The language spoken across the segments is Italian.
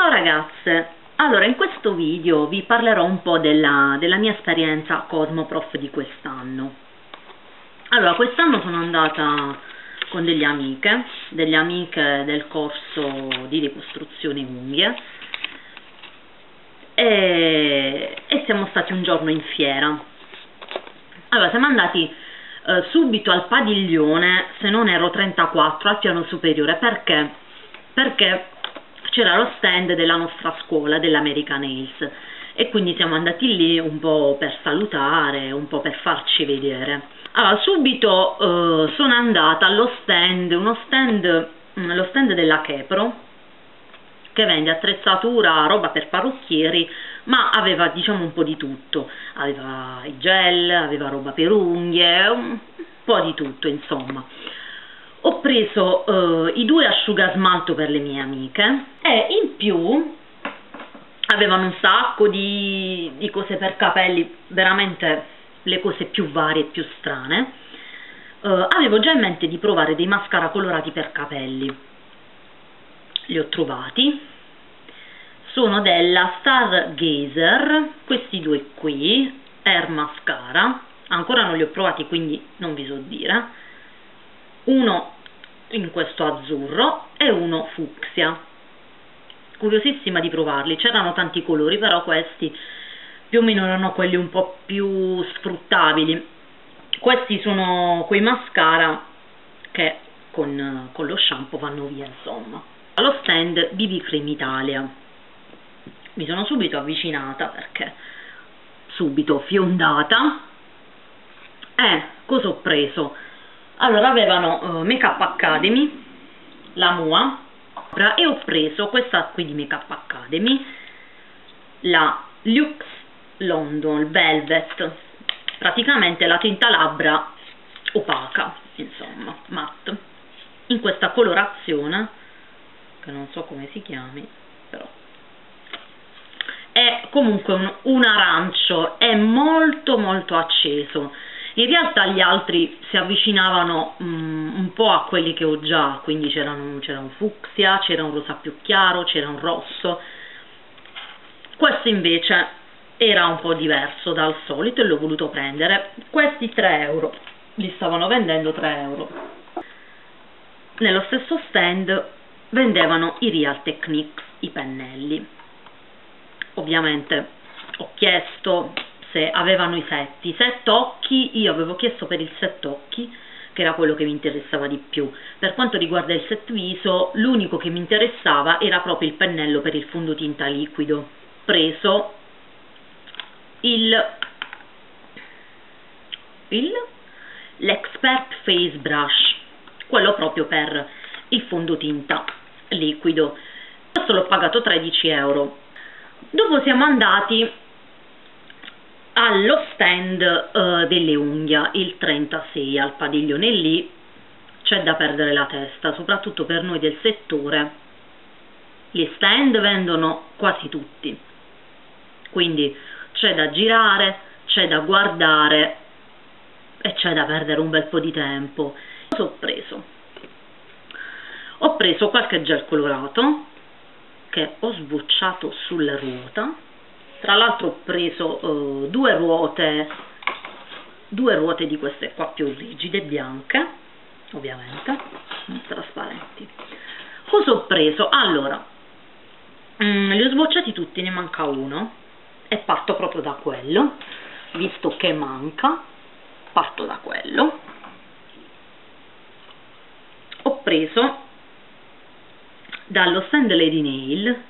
Ciao ragazze, allora in questo video vi parlerò un po' della mia esperienza Cosmoprof di quest'anno. Allora, quest'anno sono andata con delle amiche del corso di ricostruzione unghie e siamo stati un giorno in fiera. Allora, siamo andati subito al padiglione, se non ero 34, al piano superiore. Perché c'era lo stand della nostra scuola, dell'American Nails, e quindi siamo andati lì un po' per salutare, un po' per farci vedere. Allora, subito sono andata allo stand, lo stand della Kepro, che vende attrezzatura, roba per parrucchieri, ma aveva, diciamo, un po' di tutto. Aveva i gel, aveva roba per unghie, un po' di tutto, insomma. Ho preso i 2 asciugasmalto per le mie amiche e in più avevano un sacco di cose per capelli, veramente le cose più varie e più strane. Avevo già in mente di provare dei mascara colorati per capelli. Li ho trovati, sono della Stargazer, questi 2 qui, Air Mascara, ancora non li ho provati quindi non vi so dire. Uno in questo azzurro e uno fucsia. Curiosissima di provarli, c'erano tanti colori, però questi più o meno erano quelli un po' più sfruttabili. Questi sono quei mascara che con lo shampoo vanno via, insomma. Allo stand BB Cream Italia mi sono subito avvicinata, perché subito fiondata. E cosa ho preso? Allora, avevano Makeup Academy, la MUA, e ho preso questa qui di Makeup Academy, la Lux London Velvet, praticamente la tinta labbra opaca, insomma, matte, in questa colorazione, che non so come si chiami, però è comunque un arancio, è molto molto acceso. In realtà gli altri si avvicinavano un po' a quelli che ho già, quindi c'era un fucsia, c'era un rosa più chiaro, c'era un rosso. Questo invece era un po' diverso dal solito e l'ho voluto prendere. Questi 3 euro, li stavano vendendo 3 euro. Nello stesso stand vendevano i Real Techniques, i pennelli. Ovviamente ho chiesto se avevano i set occhi. Io avevo chiesto per il set occhi, che era quello che mi interessava di più. Per quanto riguarda il set viso, l'unico che mi interessava era proprio il pennello per il fondotinta liquido. Preso l'Expert Face Brush, quello proprio per il fondotinta liquido. Questo l'ho pagato 13 euro. Dopo siamo andati allo stand delle unghie, il 36, al padiglione. Lì c'è da perdere la testa, soprattutto per noi del settore. Gli stand vendono quasi tutti, quindi c'è da girare, c'è da guardare e c'è da perdere un bel po' di tempo. Cosa ho preso? Ho preso qualche gel colorato che ho sbocciato sulla ruota. Tra l'altro ho preso 2 ruote di queste qua più rigide, bianche, ovviamente, trasparenti. Cosa ho preso? Allora, li ho sbocciati tutti, ne manca uno, e parto proprio da quello, visto che manca, parto da quello. Ho preso dallo stand Lady Nail,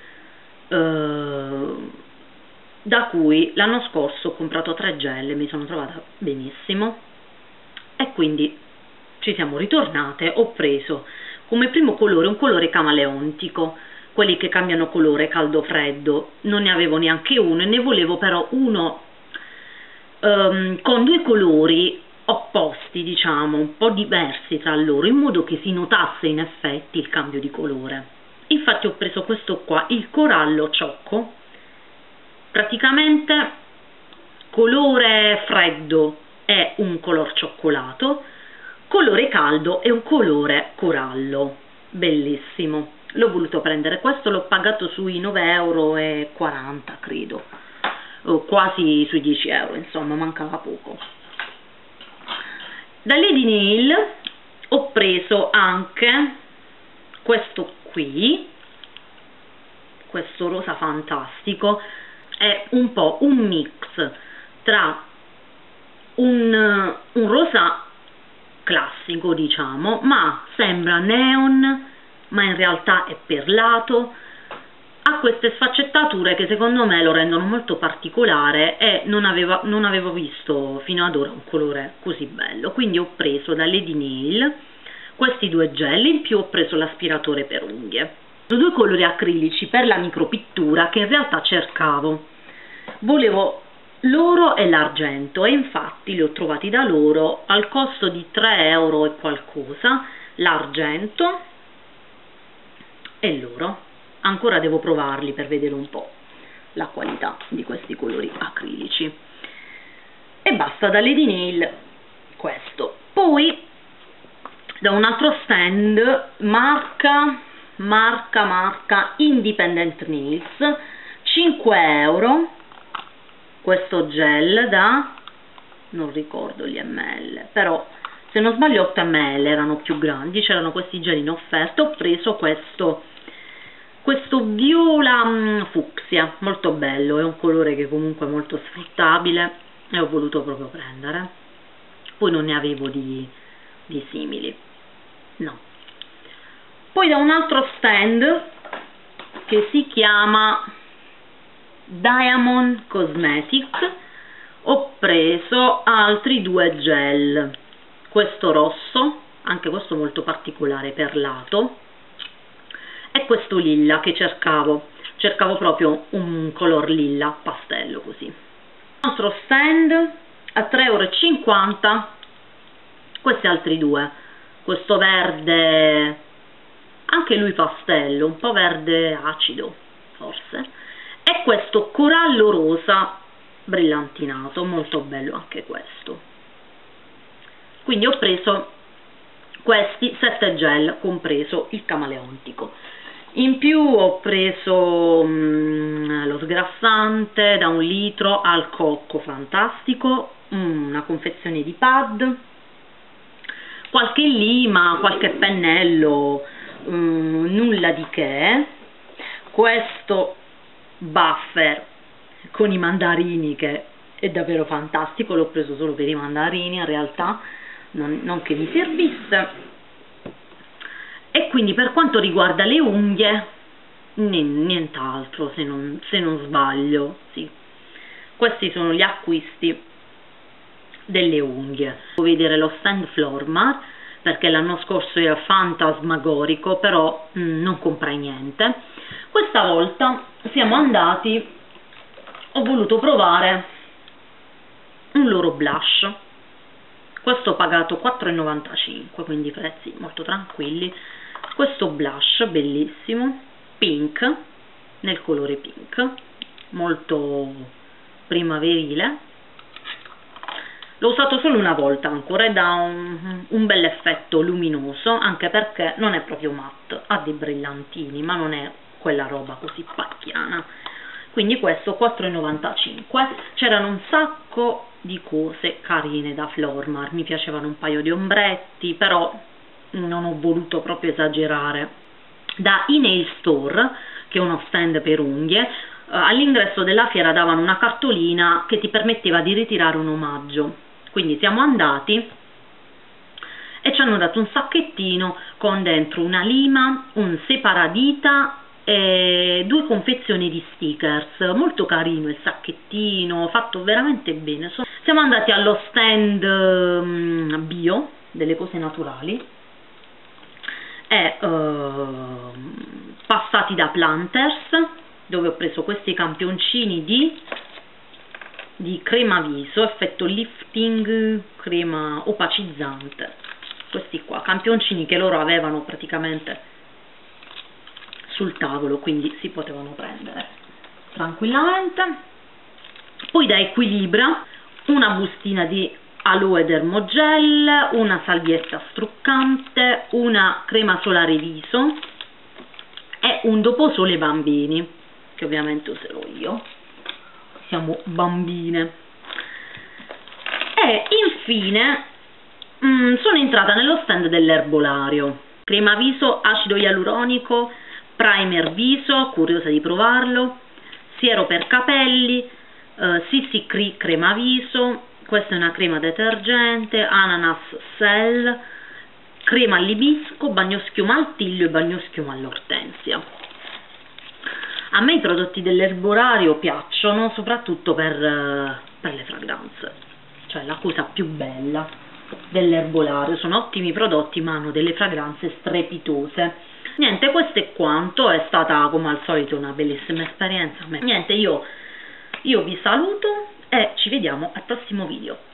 da cui l'anno scorso ho comprato 3 gel e mi sono trovata benissimo, e quindi ci siamo ritornate. Ho preso come primo colore un colore camaleontico, quelli che cambiano colore caldo freddo. Non ne avevo neanche uno e ne volevo però uno con 2 colori opposti, diciamo, un po' diversi tra loro, in modo che si notasse in effetti il cambio di colore. Infatti ho preso questo qua, il corallo ciocco. Praticamente colore freddo è un color cioccolato, colore caldo è un colore corallo, bellissimo. l'ho voluto prendere. Questo l'ho pagato sui 9,40 € credo, o quasi sui 10 €, insomma mancava poco. Da Lady Nail ho preso anche questo qui, questo rosa fantastico. È un po' un mix tra un rosa classico, diciamo, ma sembra neon, ma in realtà è perlato. Ha queste sfaccettature che secondo me lo rendono molto particolare e non avevo visto fino ad ora un colore così bello. Quindi ho preso da Lady Nail questi due gel, in più ho preso l'aspiratore per unghie. Sono due colori acrilici per la micropittura che in realtà cercavo. Volevo l'oro e l'argento e infatti li ho trovati da loro al costo di 3 € e qualcosa, l'argento e l'oro. Ancora devo provarli per vedere un po' la qualità di questi colori acrilici. E basta, da Lady Nail questo. Poi da un altro stand, marca Independent Nails, 5 €, questo gel da, non ricordo gli ml, però se non sbaglio 8 ml erano più grandi, c'erano questi gel in offerta. Ho preso questo viola fucsia, molto bello, è un colore che comunque è molto sfruttabile e ho voluto proprio prendere. Poi non ne avevo di simili, no. Poi da un altro stand che si chiama Diamond Cosmetics ho preso altri due gel, questo rosso, anche questo molto particolare, perlato, e questo lilla che cercavo proprio un color lilla pastello così. Un altro stand a 3,50 €, questi altri due, questo verde, anche lui pastello, un po' verde acido forse, e questo corallo rosa brillantinato, molto bello anche questo. Quindi ho preso questi 7 gel, compreso il camaleontico. In più ho preso lo sgrassante da 1 litro al cocco fantastico, una confezione di pad, qualche lima, qualche pennello, nulla di che. Questo buffer con i mandarini che è davvero fantastico, l'ho preso solo per i mandarini in realtà, non che mi servisse. E quindi per quanto riguarda le unghie nient'altro, se non sbaglio, sì. Questi sono gli acquisti delle unghie. Devo vedere lo stand Flormar perché l'anno scorso era fantasmagorico, però non comprai niente. Questa volta siamo andati, ho voluto provare un loro blush. Questo ho pagato 4,95 €, quindi prezzi molto tranquilli. Questo blush bellissimo, pink, nel colore pink, molto primaverile. L'ho usato solo una volta ancora e dà un bel effetto luminoso, anche perché non è proprio matte, ha dei brillantini, ma non è quella roba così pacchiana. Quindi questo 4,95 €. C'erano un sacco di cose carine da Flormar, mi piacevano un paio di ombretti, però non ho voluto proprio esagerare. Da E-Nail Store, che è uno stand per unghie, all'ingresso della fiera davano una cartolina che ti permetteva di ritirare un omaggio, quindi siamo andati e ci hanno dato un sacchettino con dentro una lima, un separadita e 2 confezioni di stickers. Molto carino il sacchettino, fatto veramente bene. Siamo andati allo stand bio delle cose naturali e passati da Planters, dove ho preso questi campioncini di crema viso, effetto lifting, crema opacizzante. Questi qua, campioncini che loro avevano praticamente sul tavolo, quindi si potevano prendere tranquillamente. Poi da Equilibra una bustina di aloe dermogel, una salvietta struccante, una crema solare viso, è un doposole bambini, che ovviamente userò io, siamo bambine. E infine sono entrata nello stand dell'erbolario. Crema viso, acido ialuronico, primer viso, curiosa di provarlo, siero per capelli, CC crema viso, questa è una crema detergente, ananas cell, crema all'ibisco, bagnoschiuma al tiglio e bagnoschiuma all'ortensia. A me i prodotti dell'erbolario piacciono soprattutto per le fragranze, cioè la cosa più bella dell'erbolario, sono ottimi prodotti ma hanno delle fragranze strepitose. Niente, questo è quanto, è stata come al solito una bellissima esperienza. Niente, io vi saluto e ci vediamo al prossimo video.